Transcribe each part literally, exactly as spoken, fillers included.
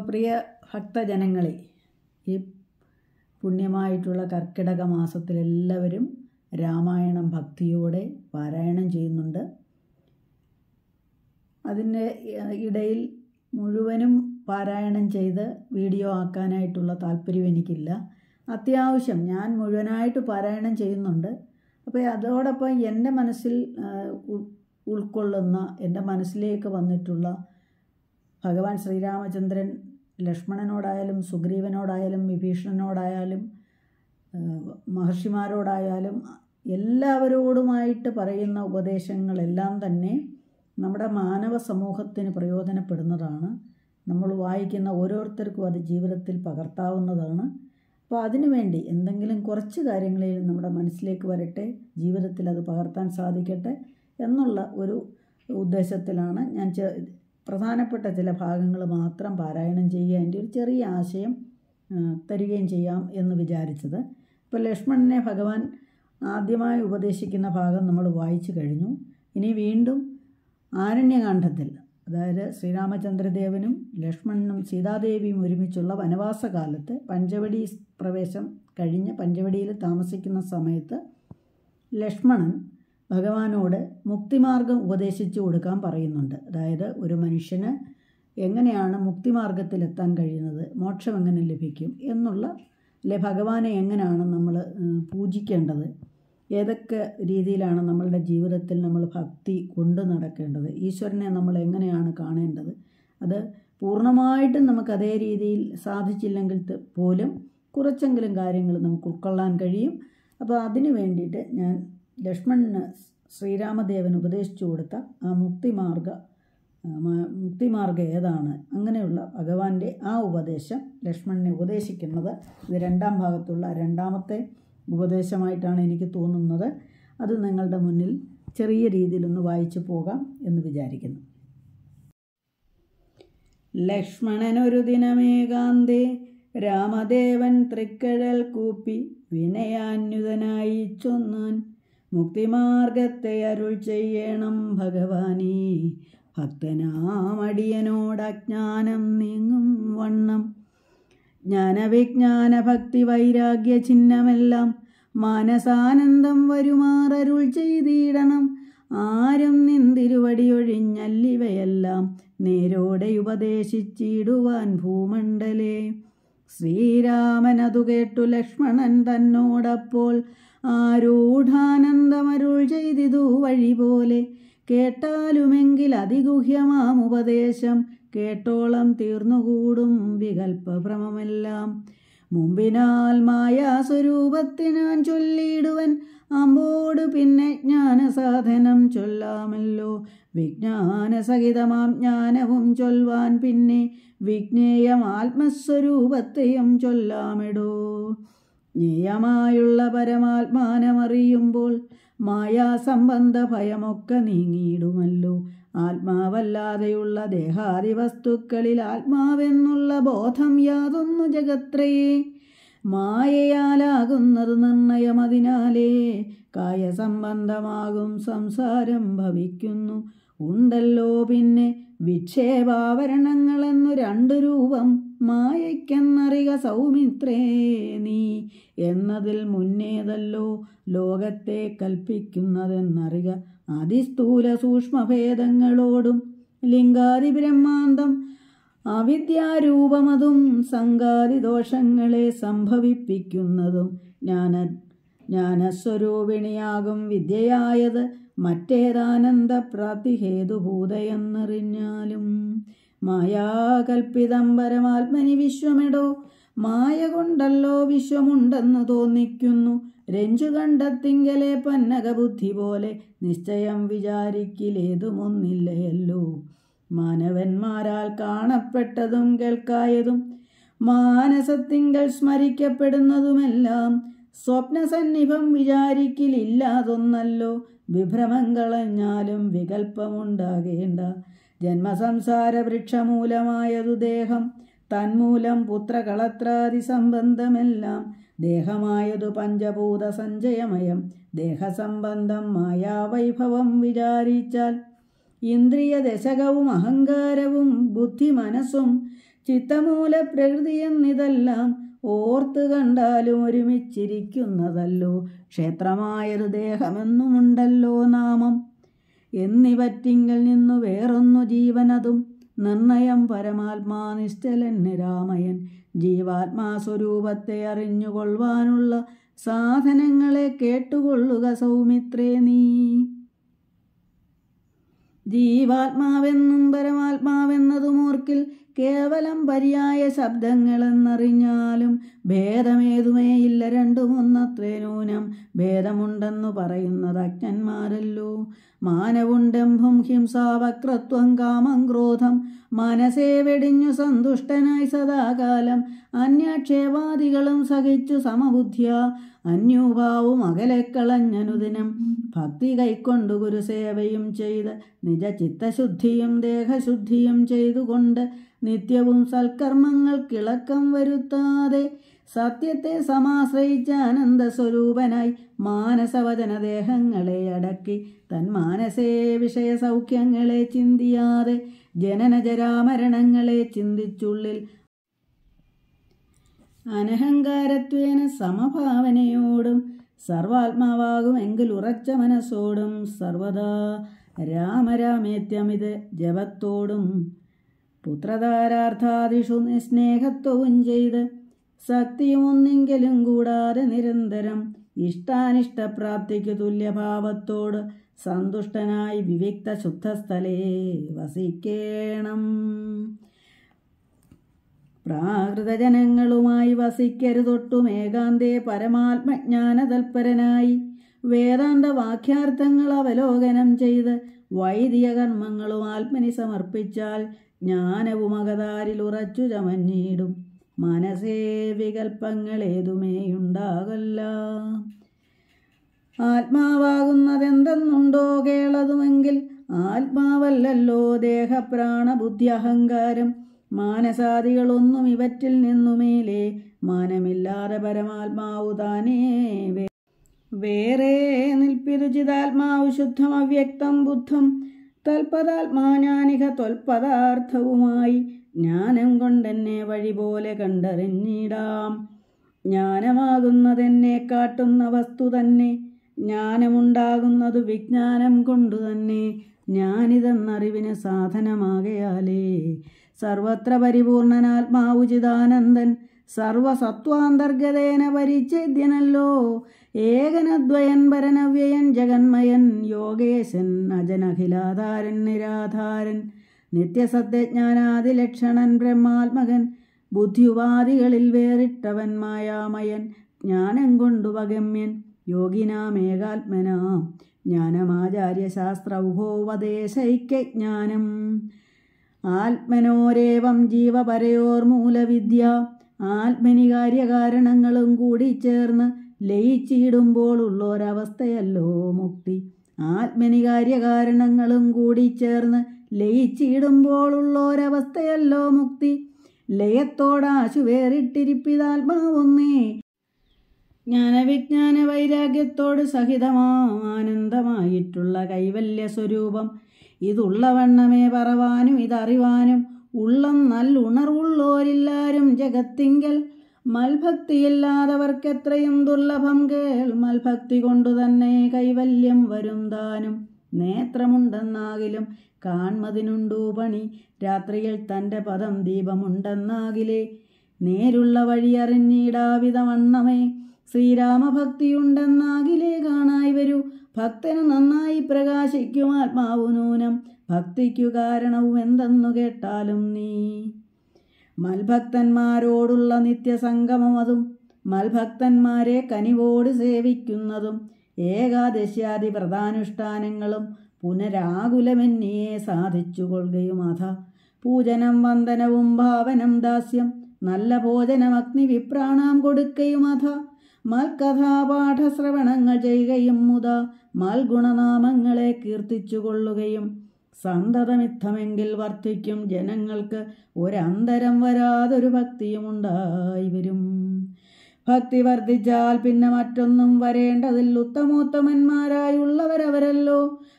പ്രിയ ഭക്തജനങ്ങളെ, ഈ പുണ്യമായിട്ടുള്ള കർക്കിടക മാസത്തിൽ എല്ലാവരും രാമായണം ഭക്തിയോടെ പാരായണം ചെയ്യുന്നുണ്ട്. അതിൻ്റെ ഇടയിൽ മുഴുവനും പാരായണം ചെയ്ത് വീഡിയോ ആക്കാനായിട്ടുള്ള താല്പര്യം എനിക്കില്ല. അത്യാവശ്യം ഞാൻ മുഴുവനായിട്ട് പാരായണം ചെയ്യുന്നുണ്ട്. അപ്പോൾ അതോടൊപ്പം എൻ്റെ മനസ്സിൽ ഉൾക്കൊള്ളുന്ന, എൻ്റെ മനസ്സിലേക്ക് വന്നിട്ടുള്ള ഭഗവാൻ ശ്രീരാമചന്ദ്രൻ ലക്ഷ്മണനോടായാലും സുഗ്രീവനോടായാലും വിഭീഷണനോടായാലും മഹർഷിമാരോടായാലും എല്ലാവരോടുമായിട്ട് പറയുന്ന ഉപദേശങ്ങളെല്ലാം തന്നെ നമ്മുടെ മാനവ സമൂഹത്തിന് പ്രയോജനപ്പെടുന്നതാണ്. നമ്മൾ വായിക്കുന്ന ഓരോരുത്തർക്കും അത് ജീവിതത്തിൽ പകർത്താവുന്നതാണ്. അപ്പോൾ അതിനുവേണ്ടി എന്തെങ്കിലും കുറച്ച് കാര്യങ്ങളിൽ നമ്മുടെ മനസ്സിലേക്ക് വരട്ടെ, ജീവിതത്തിൽ അത് പകർത്താൻ സാധിക്കട്ടെ എന്നുള്ള ഒരു ഉദ്ദേശത്തിലാണ് ഞാൻ പ്രധാനപ്പെട്ട ചില ഭാഗങ്ങൾ മാത്രം പാരായണം ചെയ്യുക, എൻ്റെ ഒരു ചെറിയ ആശയം തരികയും ചെയ്യാം എന്ന് വിചാരിച്ചത്. ഇപ്പോൾ ലക്ഷ്മണനെ ഭഗവാൻ ആദ്യമായി ഉപദേശിക്കുന്ന ഭാഗം നമ്മൾ വായിച്ചു കഴിഞ്ഞു. ഇനി വീണ്ടും ആരണ്യകാണ്ഡത്തിൽ, അതായത് ശ്രീരാമചന്ദ്രദേവനും ലക്ഷ്മണനും സീതാദേവിയും ഒരുമിച്ചുള്ള വനവാസകാലത്ത് പഞ്ചവടി പ്രവേശം കഴിഞ്ഞ് പഞ്ചവടിയിൽ താമസിക്കുന്ന സമയത്ത് ലക്ഷ്മണൻ ഭഗവാനോട് മുക്തിമാർഗം ഉപദേശിച്ചു കൊടുക്കാൻ പറയുന്നുണ്ട്. അതായത് ഒരു മനുഷ്യന് എങ്ങനെയാണ് മുക്തിമാർഗത്തിലെത്താൻ കഴിയുന്നത്, മോക്ഷം എങ്ങനെ ലഭിക്കും എന്നുള്ള, അല്ലെ ഭഗവാനെ എങ്ങനെയാണ് നമ്മൾ പൂജിക്കേണ്ടത്, ഏതൊക്കെ രീതിയിലാണ് നമ്മളുടെ ജീവിതത്തിൽ നമ്മൾ ഭക്തി കൊണ്ടു നടക്കേണ്ടത്, ഈശ്വരനെ നമ്മൾ എങ്ങനെയാണ് കാണേണ്ടത്, അത് പൂർണ്ണമായിട്ടും നമുക്ക് അതേ രീതിയിൽ സാധിച്ചില്ലെങ്കിൽ പോലും കുറച്ചെങ്കിലും കാര്യങ്ങൾ നമുക്ക് ഉൾക്കൊള്ളാൻ കഴിയും. അപ്പോൾ അതിനു വേണ്ടിയിട്ട് ഞാൻ ലക്ഷ്മണന് ശ്രീരാമദേവൻ ഉപദേശിച്ചു കൊടുത്ത ആ മുക്തിമാർഗ മുക്തിമാർഗം ഏതാണ്, അങ്ങനെയുള്ള ഭഗവാന്റെ ആ ഉപദേശം ലക്ഷ്മണനെ ഉപദേശിക്കുന്നത് ഇത് രണ്ടാം ഭാഗത്തുള്ള രണ്ടാമത്തെ ഉപദേശമായിട്ടാണ് എനിക്ക് തോന്നുന്നത്. അത് നിങ്ങളുടെ മുന്നിൽ ചെറിയ രീതിയിലൊന്ന് വായിച്ചു പോകാം എന്ന് വിചാരിക്കുന്നു. ലക്ഷ്മണനൊരു ദിനമേകാന്തേ രാമദേവൻ തൃക്കഴൽ കൂപ്പി വിനയാന്യുതനായി ചൊന്നാൻ, മുക്തിമാർഗത്തെ അരുൾ ചെയ്യണം ഭഗവാനേ, ഭക്തനാമടിയനോടജ്ഞാനം നീങ്ങും വണ്ണം. ജ്ഞാനവിജ്ഞാന ഭക്തി വൈരാഗ്യ ചിഹ്നമെല്ലാം മാനസാനന്ദം വരുമാറരുൾ ചെയ്തിടണം. ആരും നിന്തിരുവടിയൊഴിഞ്ഞല്ലിവയെല്ലാം നേരോടെ ഉപദേശിച്ചിടുവാൻ ഭൂമണ്ഡലേ. ശ്രീരാമനതു കേട്ടു ലക്ഷ്മണൻ തന്നോടപ്പോൾ ആരൂഢാനന്ദമരുൾ ചെയ്തിതു വഴി പോലെ. കേട്ടാലുമെങ്കിൽ അതിഗുഹ്യമാം ഉപദേശം കേട്ടോളം തീർന്നുകൂടും വികൽപ്പഭ്രമമെല്ലാം. മുമ്പിനാൽ മായാസ്വരൂപത്തിനാൻ ചൊല്ലിയിടുവൻ അമ്പോട് പിന്നെ ജ്ഞാനസാധനം ചൊല്ലാമല്ലോ. വിജ്ഞാനസഹിതമാം ജ്ഞാനവും ചൊൽവാൻ പിന്നെ വിജ്ഞേയം ആത്മസ്വരൂപത്തെയും ചൊല്ലാമിടോ. ജ്ഞേയമായുള്ള പരമാത്മാനമറിയുമ്പോൾ മായാസംബന്ധ ഭയമൊക്കെ നീങ്ങിയിടുമല്ലോ. ആത്മാവല്ലാതെയുള്ള ദേഹാദി വസ്തുക്കളിൽ ആത്മാവെന്നുള്ള ബോധം യാതൊന്നു ജഗത്രയേ. മായയാലാകുന്നത് നിർണയമതിനാലേ കായസംബന്ധമാകും സംസാരം ഭവിക്കുന്നു. ഉണ്ടല്ലോ പിന്നെ വിക്ഷേപാവരണങ്ങളെന്നു രണ്ടു രൂപം, മായയ്ക്കെന്നറിക സൗമിത്രേ നീ. എന്നതിൽ മുന്നേതല്ലോ ലോകത്തെ കൽപ്പിക്കുന്നതെന്നറിക. അതിസ്ഥൂല സൂക്ഷ്മഭേദങ്ങളോടും ലിംഗാദി ബ്രഹ്മാന്തം അവിദ്യാരൂപമതും സംഘാതിദോഷങ്ങളെ സംഭവിപ്പിക്കുന്നതും ജ്ഞാന ജ്ഞാനസ്വരൂപിണിയാകും വിദ്യയായത് മറ്റേതാനന്ദപ്രാപ്തി ഹേതുഭൂതയെന്നറിഞ്ഞാലും. മായാകൽപ്പിതം പരമാത്മനി വിശ്വമെടോ. മായ കൊണ്ടല്ലോ വിശ്വമുണ്ടെന്ന് തോന്നിക്കുന്നു. രഞ്ജുകണ്ഠത്തിങ്കലെ പന്നകബുദ്ധി പോലെ നിശ്ചയം വിചാരിക്കിലേതുമൊന്നില്ലയല്ലോ. മാനവന്മാരാൽ കാണപ്പെട്ടതും കേൾക്കായതും മാനസത്തിങ്കൽ സ്മരിക്കപ്പെടുന്നതുമെല്ലാം സ്വപ്നസന്നിഭം വിചാരിക്കിലില്ലാതൊന്നല്ലോ. വിഭ്രമം കളഞ്ഞാലും വികൽപ്പമുണ്ടാകേണ്ട. ജന്മസംസാര വൃക്ഷമൂലമായതു ദേഹം, തന്മൂലം പുത്രകളത്രാദി സംബന്ധമെല്ലാം. ദേഹമായതു പഞ്ചഭൂത സഞ്ചയമയം, ദേഹസംബന്ധം മായാവൈഭവം വിചാരിച്ചാൽ ഇന്ദ്രിയ ദശകവും അഹങ്കാരവും ബുദ്ധി മനസ്സും ചിത്തമൂല പ്രകൃതിയെന്നിതെല്ലാം ഓർത്ത് കണ്ടാലും ഒരുമിച്ചിരിക്കുന്നതല്ലോ. ക്ഷേത്രമായൊരു ദേഹമെന്നുമുണ്ടല്ലോ നാമം. എന്നിവറ്റിങ്കൽ നിന്നു വേറൊന്നു ജീവനതും നിർണയം പരമാത്മാ നിശ്ചലൻ നിരാമയൻ. ജീവാത്മാസ്വരൂപത്തെ അറിഞ്ഞുകൊള്ളുവാനുള്ള സാധനങ്ങളെ കേട്ടുകൊള്ളുക സൗമിത്രേ നീ. ജീവാത്മാവെന്നും പരമാത്മാവെന്നതുമോർക്കിൽ കേവലം പര്യായ ശബ്ദങ്ങളെന്നറിഞ്ഞാലും ഭേദമേതുമേയില്ല, രണ്ടുമൊന്നത്രേ നൂനം. ഭേദമുണ്ടെന്നു പറയുന്നത് അജ്ഞന്മാരല്ലോ. മാനവുണ്ടംഭം ഹിംസ വക്രത്വം കാമം ക്രോധം മനസ്സേ വെടിഞ്ഞു സന്തുഷ്ടനായി സദാകാലം. അന്യാക്ഷേപാദികളും സഹിച്ചു സമബുദ്ധ്യ അന്യൂഭാവും അകലെക്കളഞ്ഞനുദിനം. ഭക്തി കൈക്കൊണ്ടു ഗുരുസേവയും ചെയ്ത് നിജ ചിത്തശുദ്ധിയും ദേഹശുദ്ധിയും ചെയ്തുകൊണ്ട് നിത്യവും സൽക്കർമ്മങ്ങൾക്കിളക്കം വരുത്താതെ സത്യത്തെ സമാശ്രയിച്ച ആനന്ദസ്വരൂപനായി മാനസവചനദേഹങ്ങളെ അടക്കി തന്മാനസേ വിഷയസൗഖ്യങ്ങളെ ചിന്തിയാതെ ജനനജരാമരണങ്ങളെ ചിന്തിച്ചുള്ളിൽ അനഹങ്കാരത്വേന സമഭാവനയോടും സർവാത്മാവാകുമെങ്കിൽ ഉറച്ച മനസ്സോടും സർവദാ രാമരാമേത്യമിത് ജപത്തോടും പുത്രധാരാർത്ഥാദിഷു നിസ്നേഹത്വവും ചെയ്ത് ശക്തിയും ഒന്നെങ്കിലും കൂടാതെ നിരന്തരം ഇഷ്ടാനിഷ്ടപ്രാപ്തിക്കു തുല്യഭാവത്തോട് സന്തുഷ്ടനായി വിവിക്ത ശുദ്ധസ്ഥലേ വസിക്കേണം. പ്രാകൃതജനങ്ങളുമായി വസിക്കരുതൊട്ടും ഏകാന്തേ പരമാത്മജ്ഞാനതൽപരനായി വേദാന്ത വാക്യാർത്ഥങ്ങൾ അവലോകനം ചെയ്ത് വൈദിക കർമ്മങ്ങളും ആത്മനി സമർപ്പിച്ചാൽ ജ്ഞാനവും അകതാരിൽ ഉറച്ചു ചമഞ്ഞിടും. മനസ്സേ വികൽപ്പങ്ങളേതുമേയുണ്ടാകല്ല. ആത്മാവാകുന്നതെന്തെന്നുണ്ടോ കേളതുമെങ്കിൽ ആത്മാവല്ലല്ലോ ദേഹപ്രാണബുദ്ധി അഹങ്കാരം. മാനസാദികളൊന്നും ഇവറ്റിൽ നിന്നുമേലെ മാനമില്ലാതെ പരമാത്മാവു താനേ വേറെ നിൽപ്പിതു. ചിതാത്മാവു ശുദ്ധം അവ്യക്തം ബുദ്ധം തൽപദാത്മാജ്ഞാനിക ത്വൽപദാർത്ഥവുമായി ജ്ഞാനം കൊണ്ടെന്നെ വഴി പോലെ കണ്ടറിഞ്ഞിടാം. ജ്ഞാനമാകുന്നതെന്നെ കാട്ടുന്ന വസ്തു തന്നെ, ജ്ഞാനമുണ്ടാകുന്നതു വിജ്ഞാനം കൊണ്ടു തന്നെ. ജ്ഞാനിതെന്നറിവിന് സാധനമാകയാലേ സർവത്ര പരിപൂർണനാത്മാവു ചിദാനന്ദൻ സർവസത്വാന്തർഗതേന പരിച്ഛേദ്യനല്ലോ. ഏകനദ്വയൻ പരനവ്യയൻ ജഗന്മയൻ യോഗേശൻ അജനഖിലാധാരൻ നിരാധാരൻ നിത്യസത്യജ്ഞാനാദിലക്ഷണൻ ബ്രഹ്മാത്മകൻ ബുദ്ധിയുപാധികളിൽ വേറിട്ടവൻ മായാമയൻ ജ്ഞാനം കൊണ്ടു പഗമ്യൻ യോഗിനാമേകാത്മനാം ജ്ഞാനമാചാര്യശാസ്ത്രൗഹോപദേശൈക്യജ്ഞാനം. ആത്മനോരേവം ജീവപരയോർമൂലവിദ്യ ആത്മനി കാര്യകാരണങ്ങളും കൂടിച്ചേർന്ന് ലയിച്ചിടുമ്പോൾ ഉള്ളൊരവസ്ഥയല്ലോ മുക്തി. ആത്മനി കാര്യകാരണങ്ങളും കൂടിച്ചേർന്ന് ലയിച്ചിടുമ്പോൾ ഉള്ളൊരവസ്ഥയല്ലോ മുക്തി. ലയത്തോടാശു വേറിട്ടിരിപ്പിതാത്മാവൊന്നേ ജ്ഞാനവിജ്ഞാന വൈരാഗ്യത്തോട് സഹിതമാനന്ദമായിട്ടുള്ള കൈവല്യ സ്വരൂപം. ഇതുള്ളവണ്ണമേ പറവാനും ഇതറിവാനും ഉള്ളം നല്ലുണർവുള്ളോരില്ലാരും ജഗത്തിങ്കൽ. മൽഭക്തിയില്ലാത്തവർക്കെത്രയും ദുർലഭം കേൾ. മൽഭക്തി കൊണ്ടു തന്നെ കൈവല്യം വരും താനും. നേത്രമുണ്ടെന്നാകിലും കാൺമതിനുണ്ടു പണി. രാത്രിയിൽ തൻ്റെ പദം ദീപമുണ്ടെന്നാകിലേ നേരുള്ള വഴി അറിഞ്ഞിടാവിധവണ്ണമേ. ശ്രീരാമഭക്തിയുണ്ടെന്നാകിലേ കാണായി വരൂ. ഭക്തനു നന്നായി പ്രകാശിക്കും ആത്മാവു നൂനം. ഭക്തിക്കു കാരണവും എന്തെന്നു കേട്ടാലും നീ. മൽഭക്തന്മാരോടുള്ള നിത്യസംഗമമതും മൽഭക്തന്മാരെ കനിവോട് സേവിക്കുന്നതും ഏകാദശ്യാദി വ്രതാനുഷ്ഠാനങ്ങളും പുനരാകുലമെന്നിയെ സാധിച്ചു കൊള്ളുകയും അഥ പൂജനം വന്ദനവും ഭാവനം ദാസ്യം നല്ല ഭോജനം അഗ്നി വിപ്രാണാം കൊടുക്കയും അഥ മൽകഥാപാഠശ്രവണങ്ങൾ ചെയ്യുകയും മുത മൽഗുണനാമങ്ങളെ കീർത്തിച്ചു കൊള്ളുകയും സന്തതമിത്തമെങ്കിൽ വർദ്ധിക്കും ജനങ്ങൾക്ക് ഒരന്തരം വരാതൊരു ഭക്തിയും ഉണ്ടായി വരും. ഭക്തി വർദ്ധിച്ചാൽ പിന്നെ മറ്റൊന്നും വരേണ്ടതിൽ. ഉത്തമോത്തമന്മാരായുള്ളവരവരല്ലോ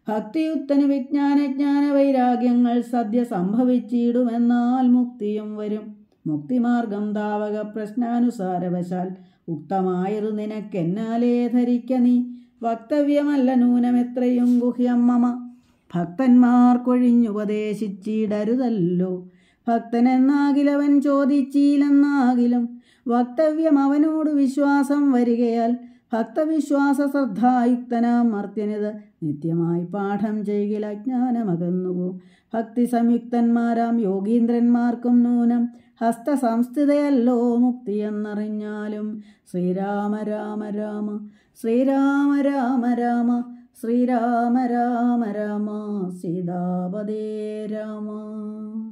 ഭക്തിയുക്തന് വിജ്ഞാനജ്ഞാന വൈരാഗ്യങ്ങൾ സദ്യ സംഭവിച്ചിടുമെന്നാൽ മുക്തിയും വരും. മുക്തിമാർഗം താവക പ്രശ്നാനുസാരവശാൽ ഉക്തമായതു നിനക്കെന്നാലേ ധരിക്ക നീ. വക്തവ്യമല്ല നൂനമെത്രയും ഗുഹ്യം മമ. ഭക്തന്മാർക്കൊഴിഞ്ഞുപദേശിച്ചിടരുതല്ലോ. ഭക്തനെന്നാകിലവൻ ചോദിച്ചില്ലെന്നാകിലും വക്തവ്യം അവനോട് വിശ്വാസം വരികയാൽ ഭക്തവിശ്വാസ ശ്രദ്ധായുക്തനാം മർത്യനിത് നിത്യമായി പാഠം ചെയ്കിൽ അജ്ഞാനമകന്നുപോകും. ഭക്തി സംയുക്തന്മാരാം യോഗീന്ദ്രന്മാർക്കും നൂനം ഹസ്തസംസ്ഥിതയല്ലോ മുക്തിയെന്നറിഞ്ഞാലും. ശ്രീരാമ രാമ രാമ ശ്രീരാമ രാമ രാമ ശ്രീരാമ രാമ രാമ സീതാപദേ രാമ.